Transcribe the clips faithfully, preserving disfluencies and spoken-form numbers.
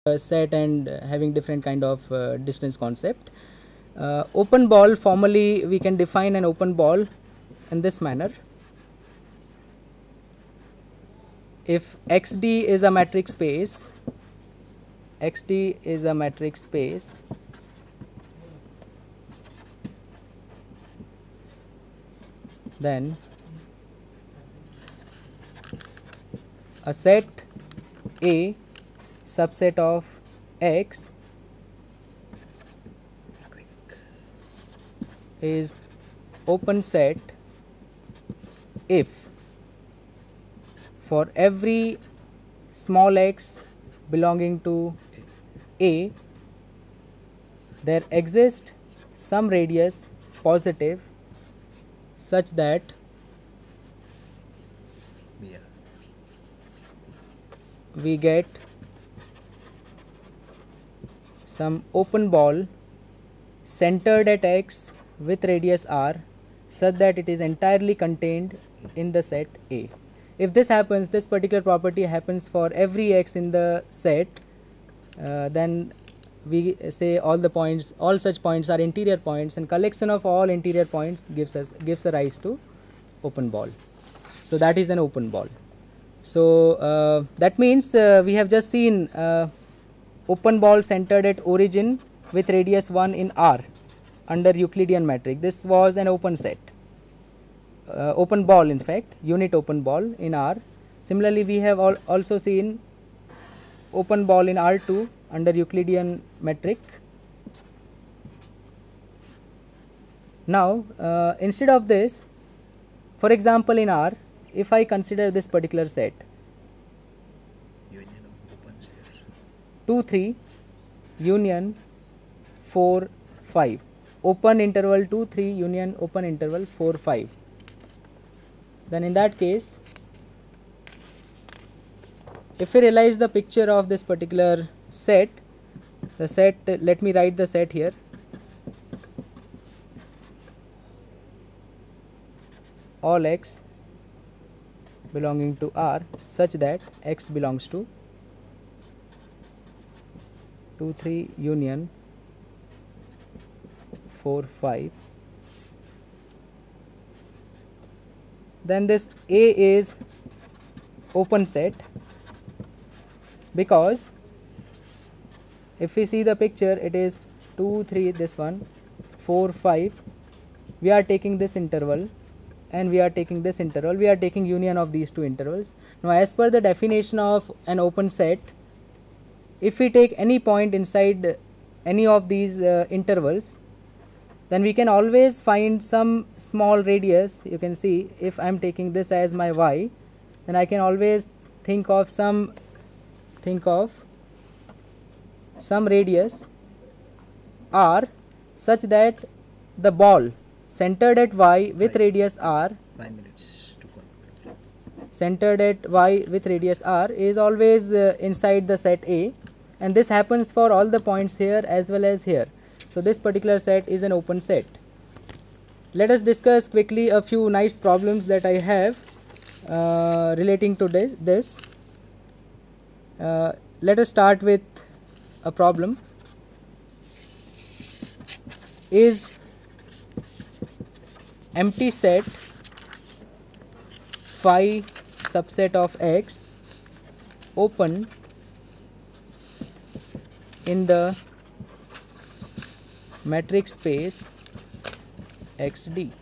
uh, set and having different kind of uh, distance concept. Uh, open ball, formally we can define an open ball in this manner. If X D is a metric space, X D is a metric space, then a set A subset of X is open set if for every small x belonging to A there exists some radius positive such that we get some open ball centered at X with radius R such that it is entirely contained in the set A. If this happens, this particular property happens for every X in the set, uh, then we say all the points, all such points are interior points, and collection of all interior points gives us gives a rise to open ball. So that is an open ball. So uh, that means uh, we have just seen uh, open ball centered at origin with radius one in R under Euclidean metric. This was an open set, uh, open ball in fact, unit open ball in R. Similarly, we have al also seen open ball in R two under Euclidean metric. Now, uh, instead of this, for example, in R, if I consider this particular set two three union four five, open interval two three union open interval four five, then in that case, if we realize the picture of this particular set, the set, uh, let me write the set here. All x belonging to R such that x belongs to two three union four five, then this A is open set, because if we see the picture, it is two three, this one four five, we are taking this interval and we are taking this interval, we are taking union of these two intervals. Now, as per the definition of an open set, if we take any point inside any of these uh, intervals, then we can always find some small radius. You can see, if I am taking this as my y, then I can always think of some think of some radius R such that the ball centered at y with radius R, five minutes to conclude. centered at y with radius R is always uh, inside the set A, and this happens for all the points here as well as here. So this particular set is an open set. Let us discuss quickly a few nice problems that I have uh, relating to this. this. Uh, let us start with a problem. Is empty set phi subset of X open in the metric space X D?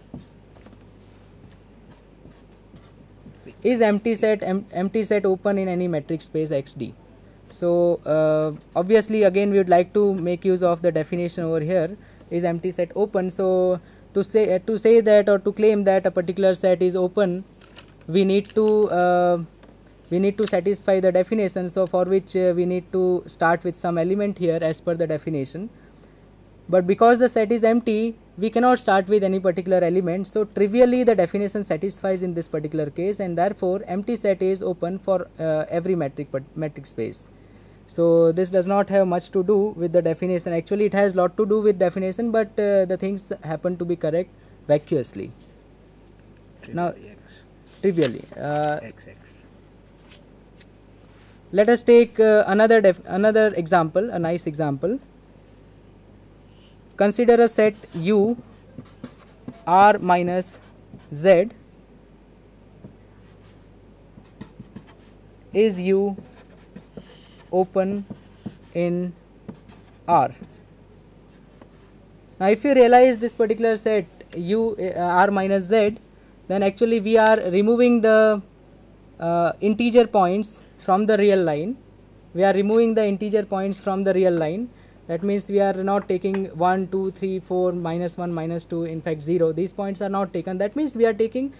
Is empty set em empty set open in any metric space X D? So uh, obviously again we would like to make use of the definition over here, is empty set open. So to say uh, to say that, or to claim that a particular set is open, we need to uh, we need to satisfy the definition. So for which uh, we need to start with some element here as per the definition. But because the set is empty, we cannot start with any particular element. So trivially the definition satisfies in this particular case, and therefore empty set is open for uh, every metric metric space. So this does not have much to do with the definition. Actually it has lot to do with definition, but uh, the things happen to be correct vacuously. Trivially Now X. trivially uh, X X. let us take uh, another def another example, a nice example. Consider a set U R minus Z is U open in R. Now if you realize this particular set U uh, R minus Z, then actually we are removing the uh, integer points from the real line. We are removing the integer points from the real line. That means we are not taking one, two, three, four, minus one, minus two, in fact zero. These points are not taken. That means we are taking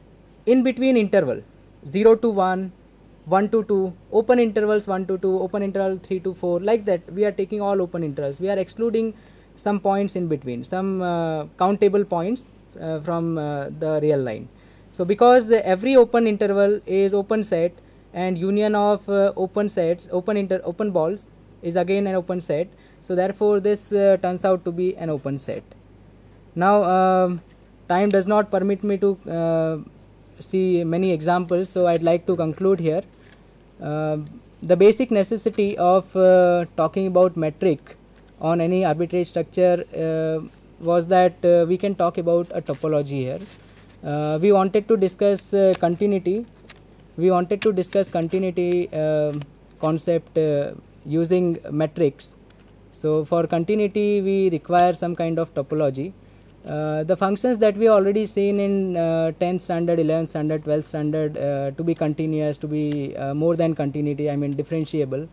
in between interval zero to one, one to two, open intervals one to two, open interval three to four, like that. We are taking all open intervals. We are excluding some points in between, some uh, countable points uh, from uh, the real line. So because uh, every open interval is open set, and union of uh, open sets, open inter open balls is again an open set. So therefore this uh, turns out to be an open set. Now uh, time does not permit me to uh, see many examples, so I'd like to conclude here. Uh, the basic necessity of uh, talking about metric on any arbitrary structure uh, was that uh, we can talk about a topology here. Uh, we wanted to discuss uh, continuity. We wanted to discuss continuity uh, concept uh, using metrics. So for continuity we require some kind of topology. Uh, the functions that we already seen in uh, tenth standard, eleventh standard, twelfth standard uh, to be continuous, to be uh, more than continuity, I mean differentiable,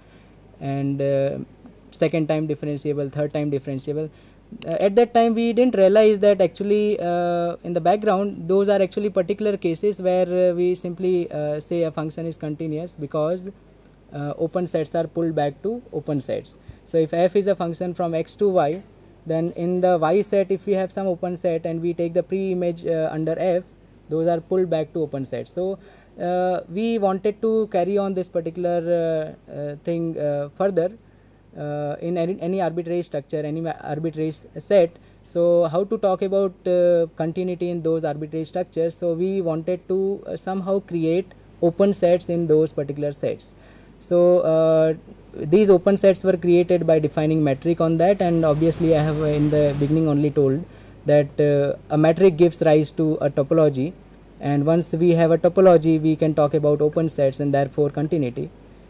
and uh, second time differentiable, third time differentiable. Uh, at that time we didn't realize that actually uh, in the background those are actually particular cases where uh, we simply uh, say a function is continuous because uh, open sets are pulled back to open sets. So if f is a function from x to y, then in the y set if we have some open set and we take the pre-image uh, under f, those are pulled back to open sets. So uh, we wanted to carry on this particular uh, uh, thing uh, further uh, in any, any arbitrary structure, any arbitrary set. So how to talk about uh, continuity in those arbitrary structures? So we wanted to uh, somehow create open sets in those particular sets. So uh, these open sets were created by defining metric on that, and obviously I have uh, in the beginning only told that uh, a metric gives rise to a topology, and once we have a topology we can talk about open sets and therefore continuity.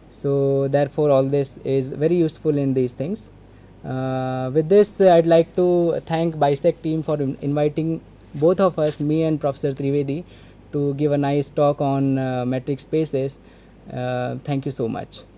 So therefore all this is very useful in these things. Uh, with this uh, I'd like to thank BISEC team for in inviting both of us, me and Professor Trivedi, to give a nice talk on uh, metric spaces. Uh, thank you so much.